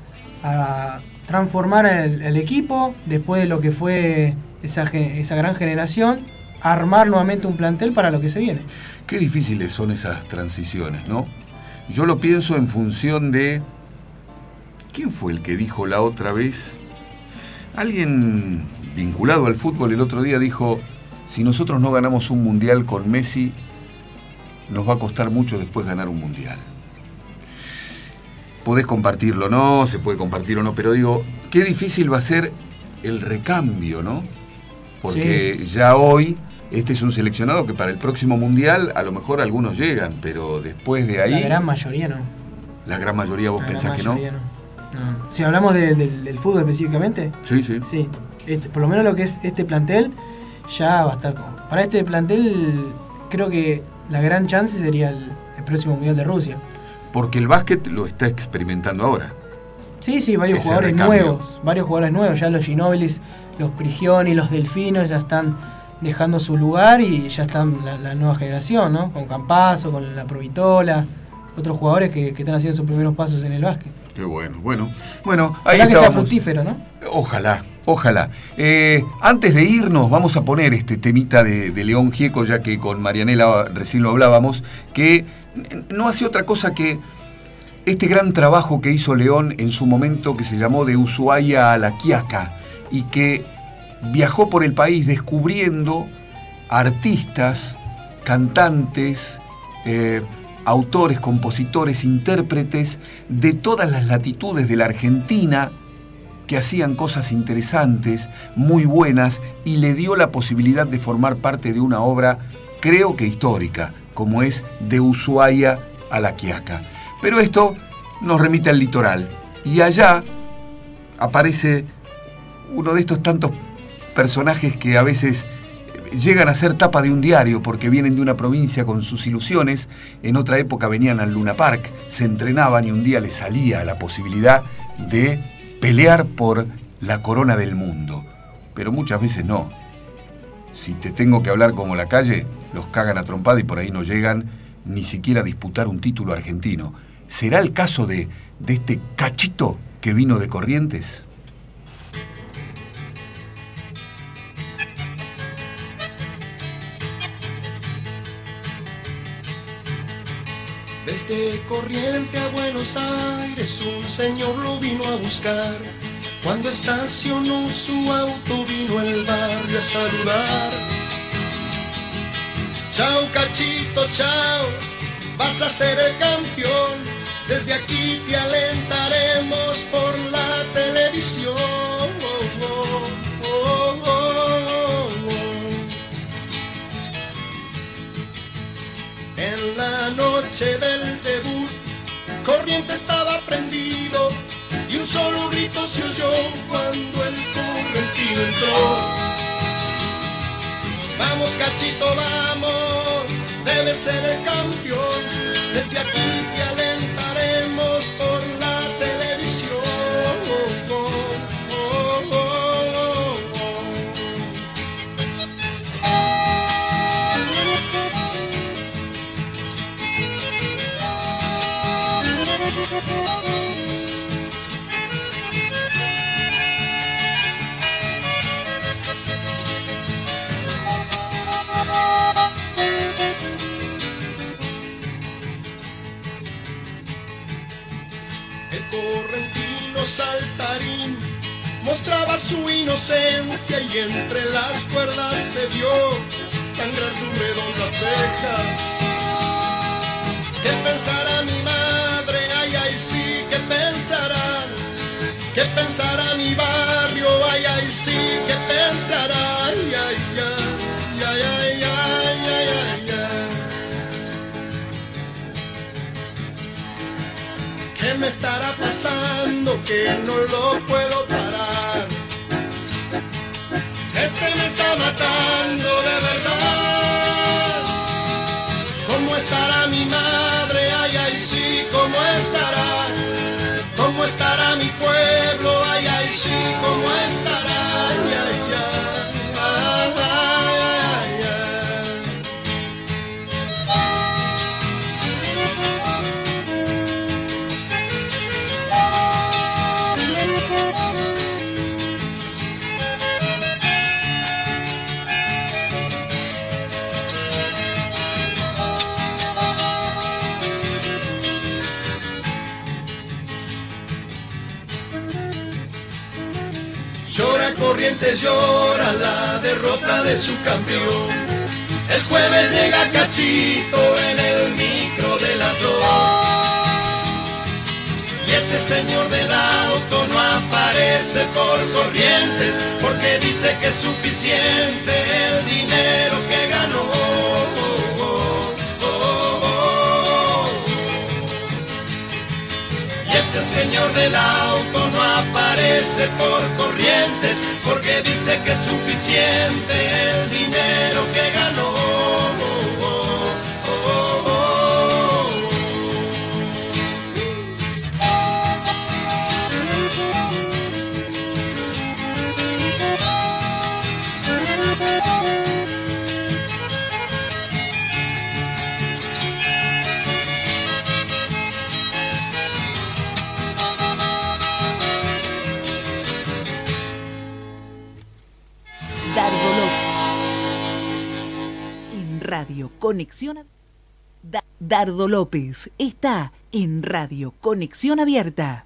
a transformar el, el equipo después de lo que fue esa, esa gran generación, armar nuevamente un plantel para lo que se viene. Qué difíciles son esas transiciones, ¿no? Yo lo pienso en función de... ¿Quién fue el que dijo la otra vez? Alguien vinculado al fútbol el otro día dijo, si nosotros no ganamos un mundial con Messi, nos va a costar mucho después ganar un mundial. Podés compartirlo o no, se puede compartir o no, pero digo, qué difícil va a ser el recambio, ¿no? Porque sí. Ya hoy, este es un seleccionado que para el próximo mundial a lo mejor algunos llegan, pero después de ahí... La gran mayoría no. La gran mayoría vos La pensás que no. no. no. Si hablamos de, de, del fútbol específicamente. Sí, sí. Sí. Este, por lo menos lo que es este plantel, ya va a estar... Para este plantel, creo que la gran chance sería el, el próximo mundial de Rusia. Porque el básquet lo está experimentando ahora. Sí, sí, varios Ese jugadores recambio. nuevos. Varios jugadores nuevos. Ya los Ginobilis, los Prigioni, los Delfinos ya están dejando su lugar y ya están la, la nueva generación, ¿no? Con Campazzo, con la Provitola, otros jugadores que, que están haciendo sus primeros pasos en el básquet. Qué bueno, bueno. Bueno, ahí ojalá estábamos. Que sea fructífero, ¿no? Ojalá, ojalá. Eh, antes de irnos, vamos a poner este temita de, de León Gieco, ya que con Marianela recién lo hablábamos, que no hace otra cosa que este gran trabajo que hizo León en su momento, que se llamó De Ushuaia a La Quiaca, y que viajó por el país descubriendo artistas, cantantes, eh, autores, compositores, intérpretes de todas las latitudes de la Argentina que hacían cosas interesantes, muy buenas, y le dio la posibilidad de formar parte de una obra, creo que histórica, como es De Ushuaia a La Quiaca. Pero esto nos remite al litoral, y allá aparece uno de estos tantos personajes que a veces llegan a ser tapa de un diario porque vienen de una provincia con sus ilusiones, en otra época venían al Luna Park, se entrenaban y un día les salía la posibilidad de pelear por la corona del mundo. Pero muchas veces no. Si te tengo que hablar como la calle, los cagan a trompada y por ahí no llegan ni siquiera a disputar un título argentino. ¿Será el caso de, de este Cachito que vino de Corrientes? Desde Corrientes a Buenos Aires un señor lo vino a buscar. Cuando estacionó su auto vino al barrio a saludar. Chao Cachito, chao, vas a ser el campeón. Desde aquí te alentaremos por la televisión. Oh, oh, oh, oh, oh. En la noche del debut, Corrientes estaba prendido y un solo grito se oyó cuando el correntino entró. Vamos Cachito, vamos, debes ser el campeón. Desde aquí te alentaremos por la televisión. Oh, oh, oh, oh, oh, oh. El correntino saltarín mostraba su inocencia y entre las cuerdas se vio sangrar su redonda ceja. ¿Qué pensará mi madre? Ay, ay, sí, ¿qué pensará? ¿Qué pensará mi barrio? Ay, ay, sí, ¿qué pensará? Ay, ay, ay, ay, ay, ay, ay, ay, ay. ¿Qué me estará pasando que no lo puedo parar? Este me está matando de verdad. ¿Cómo estará mi madre? Ay, ay, sí, ¿cómo estará? ¿Cómo estará mi pueblo? Ay, ay, sí, ¿cómo estará? Ay, ay, ay, ay, ay, ay, Corrientes llora la derrota de su campeón. El jueves llega Cachito en el micro de las dos. Y ese señor del auto no aparece por Corrientes, porque dice que es suficiente el dinero que ganó. Y ese señor del auto no aparece por Corrientes, porque dice que es suficiente el dinero que ganó. Radio Conexión da Dardo López está en Radio Conexión Abierta.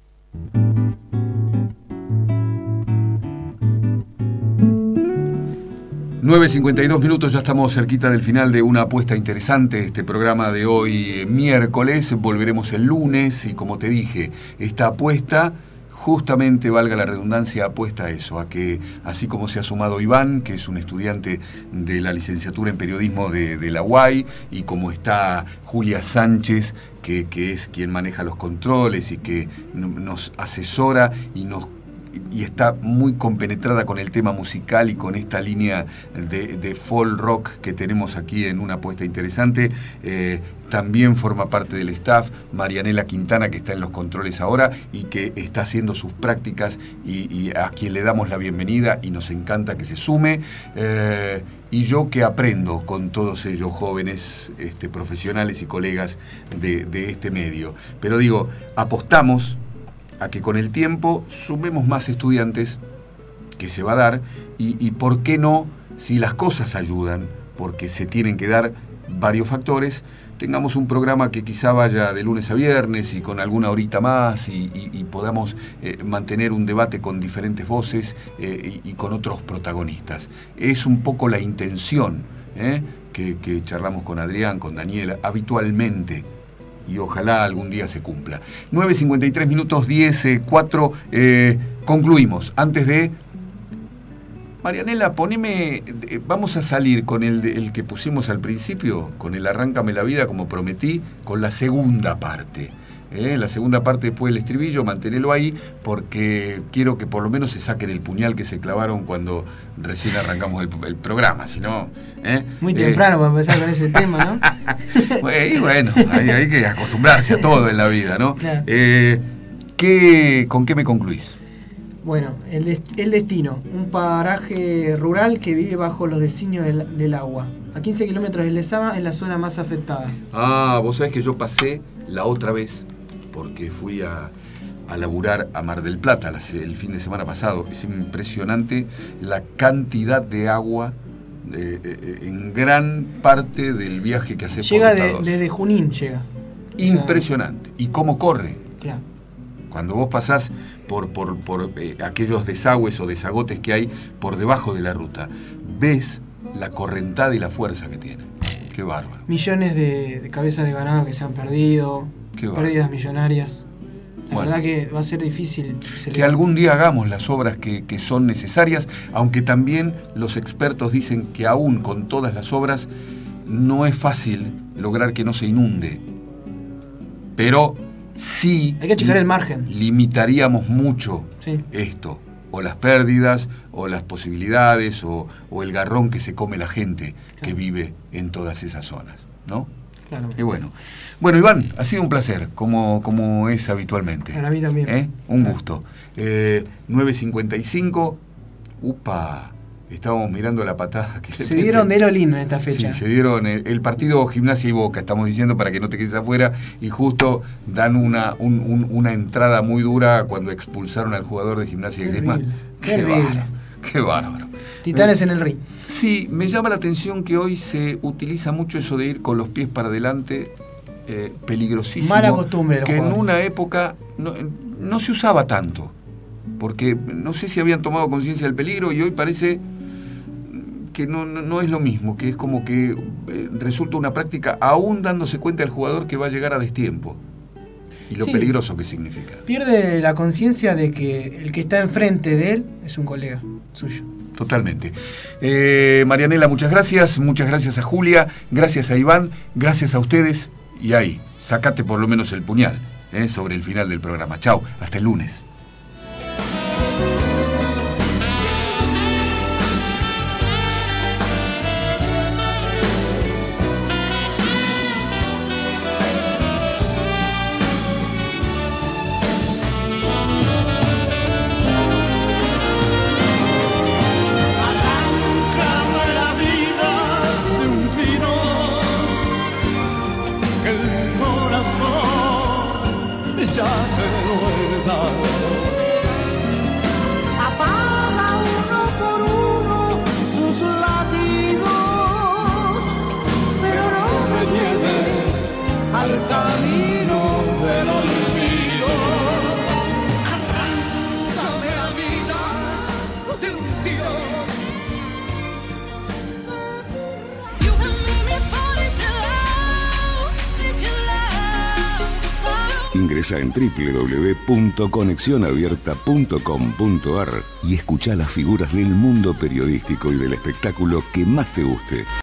nueve cincuenta y dos minutos, ya estamos cerquita del final de una apuesta interesante. Este programa de hoy, miércoles, volveremos el lunes y como te dije, esta apuesta justamente, valga la redundancia, apuesta a eso, a que así como se ha sumado Iván, que es un estudiante de la licenciatura en periodismo de, de la U A I, y como está Julia Sánchez, que, que es quien maneja los controles y que nos asesora y nos y está muy compenetrada con el tema musical y con esta línea de, de folk rock que tenemos aquí en una apuesta interesante. Eh, también forma parte del staff Marianela Quintana, que está en los controles ahora y que está haciendo sus prácticas y, y a quien le damos la bienvenida y nos encanta que se sume. Eh, y yo que aprendo con todos ellos jóvenes, este, profesionales y colegas de, de este medio. Pero digo, apostamos a que con el tiempo sumemos más estudiantes, que se va a dar, y, y por qué no, si las cosas ayudan, porque se tienen que dar varios factores, tengamos un programa que quizá vaya de lunes a viernes y con alguna horita más y, y, y podamos eh, mantener un debate con diferentes voces eh, y, y con otros protagonistas. Es un poco la intención eh, que, que charlamos con Adrián, con Daniela, habitualmente, y ojalá algún día se cumpla. nueve cincuenta y tres minutos, diez, cuatro, eh, concluimos. Antes de... Marianela, poneme... Eh, vamos a salir con el, el que pusimos al principio, con el Arráncame la vida, como prometí, con la segunda parte. ¿eh? La segunda parte después del estribillo, manténelo ahí, porque quiero que por lo menos se saquen el puñal que se clavaron cuando recién arrancamos el, el programa, si no... ¿eh? Muy temprano eh. para empezar con ese tema, ¿no? Y bueno, hay, hay que acostumbrarse a todo en la vida, ¿no? Claro. Eh, ¿qué, ¿Con qué me concluís? Bueno, el, el destino, un paraje rural que vive bajo los designios del, del agua. A quince kilómetros de Lezama, en la zona más afectada. Ah, vos sabés que yo pasé la otra vez, porque fui a, a laburar a Mar del Plata el fin de semana pasado. Es impresionante la cantidad de agua eh, eh, en gran parte del viaje que hace por Llega de, desde Junín, llega. Impresionante. O sea, ¿y cómo corre? Claro. Cuando vos pasás por, por, por eh, aquellos desagües o desagotes que hay por debajo de la ruta, ves la correntada y la fuerza que tiene. Qué bárbaro. Millones de, de cabezas de ganado que se han perdido, Qué pérdidas millonarias. La bueno, verdad que va a ser difícil. Que algún día hagamos las obras que, que son necesarias, aunque también los expertos dicen que aún con todas las obras no es fácil lograr que no se inunde. Pero sí, hay que checar el margen. Limitaríamos mucho sí. esto, o las pérdidas, o las posibilidades, o, o el garrón que se come la gente claro. que vive en todas esas zonas, ¿no? Claro. Y bueno, bueno Iván, ha sido un placer, como, como es habitualmente. Para mí también. ¿Eh? Un claro. gusto. Eh, nueve cincuenta y cinco, upa. Estábamos mirando la patada que se dieron de Lolín en esta fecha. Sí, se dieron el, el partido Gimnasia y Boca, estamos diciendo para que no te quedes afuera, y justo dan una, un, un, una entrada muy dura cuando expulsaron al jugador de Gimnasia y Griezmann. Qué, qué bárbaro. Qué bárbaro. Titanes en el ring. Sí, me llama la atención que hoy se utiliza mucho eso de ir con los pies para adelante, eh, peligrosísimo. Mala costumbre. Que en una época no, no se usaba tanto. porque no sé si habían tomado conciencia del peligro y hoy parece que no, no, no es lo mismo, que es como que eh, resulta una práctica aún dándose cuenta el jugador que va a llegar a destiempo y lo Sí. peligroso que significa. Pierde la conciencia de que el que está enfrente de él es un colega suyo. Totalmente. Eh, Marianela, muchas gracias, muchas gracias a Julia, gracias a Iván, gracias a ustedes y ahí, sacate por lo menos el puñal eh, sobre el final del programa. Chau, hasta el lunes. Apaga uno por uno sus latidos, pero no me lleves al camino del olvido. Arráncame la vida de un tirón. You can make me fall in love, deep in love. Ingresa en doble u doble u doble u punto conexión abierta punto com punto a r y escucha las figuras del mundo periodístico y del espectáculo que más te guste.